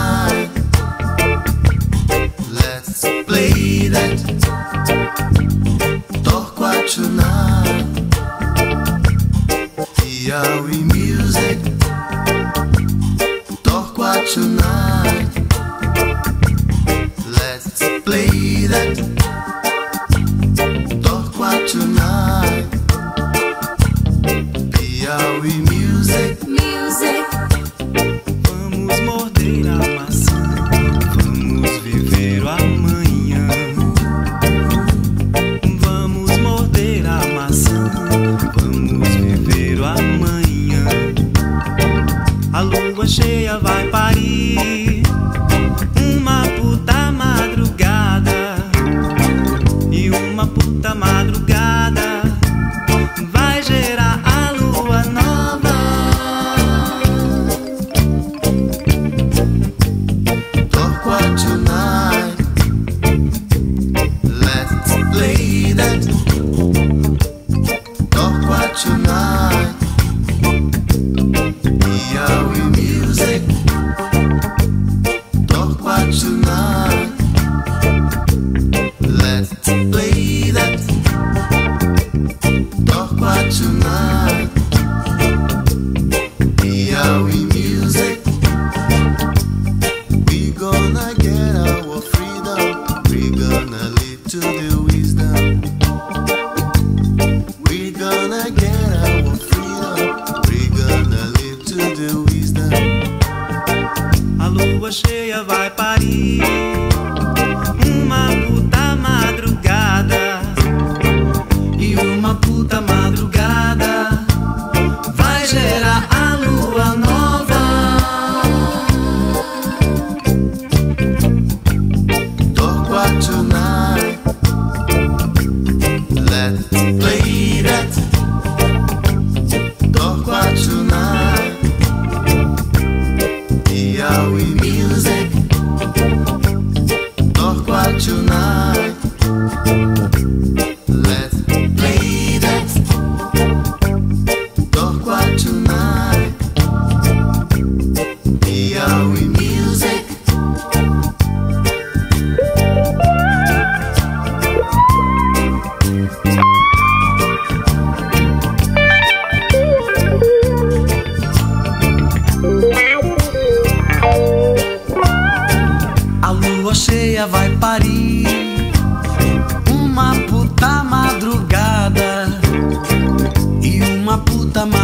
tonight. Let's play that Torquato tonight. Piauí music, Torquato tonight. Let's play that Torquato tonight. Piauí music, Music. Vamos morder a maçã, vamos viver o amanhã. Vamos morder a maçã, vamos viver o amanhã. A lua cheia vai parir uma puta madrugada, e uma puta madrugada vai gerar a lua nova. Torquato tonight. Let's play that Torquato tonight. Piauí music, Torquato tonight. Let's play that Torquato tonight. Piauí music. We gonna get our freedom. We gonna live to the wisdom. We gonna get our freedom. We gonna live to the wisdom. A lua cheia vai parir uma puta madrugada, e uma puta madrugada vai gerar a lua nova. Torquato tonight. Let's play that Torquato tonight. Piauí music, Torquato tonight. Let's play that Torquato tonight. Piauí music. A lua cheia vai parir uma puta madrugada, e uma puta madrugada